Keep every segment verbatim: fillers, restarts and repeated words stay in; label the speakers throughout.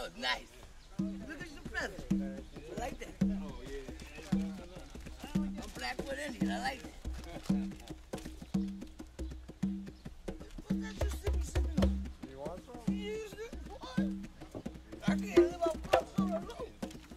Speaker 1: That was nice. Look at the feathers. I like that. I'm Blackfoot Indian. I like that. What's that you sipping, sipping on?
Speaker 2: You want some?
Speaker 1: You use it? What? I can't live off cups on the road.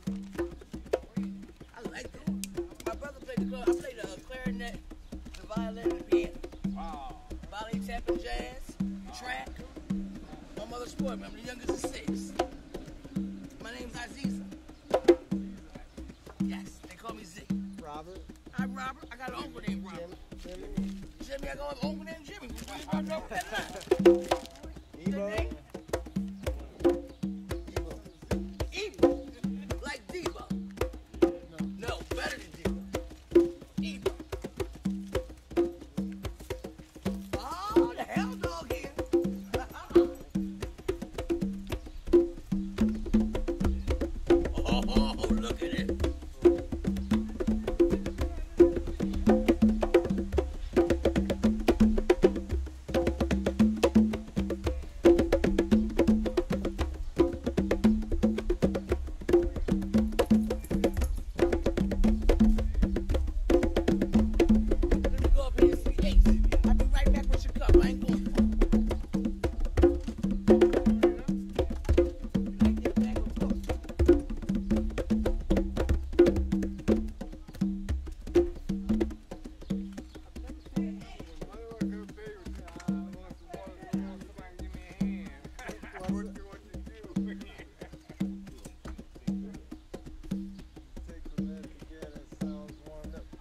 Speaker 1: I like that. My brother played the, I played the uh, clarinet, the violin, and the piano.
Speaker 2: Wow.
Speaker 1: Volley, tap, and jazz, track. My mother's sport me. I'm the youngest of six. My name's Aziza. Yes, they call me Z.
Speaker 2: Robert.
Speaker 1: Hi, Robert. I got an uncle named Robert.
Speaker 2: Jimmy.
Speaker 1: Jimmy, I got an uncle named Jimmy. We really run up that line.
Speaker 2: Evo.
Speaker 1: Evo. Like Devo. No, better than Devo. Evo. Oh, the hell dog here. Oh, look at it. Let me go up here and see Ace. I'll be right back with your cup. I ain't going far. Like that bag of books.
Speaker 2: Take a minute to get ourselves warmed up.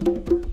Speaker 1: Thank you.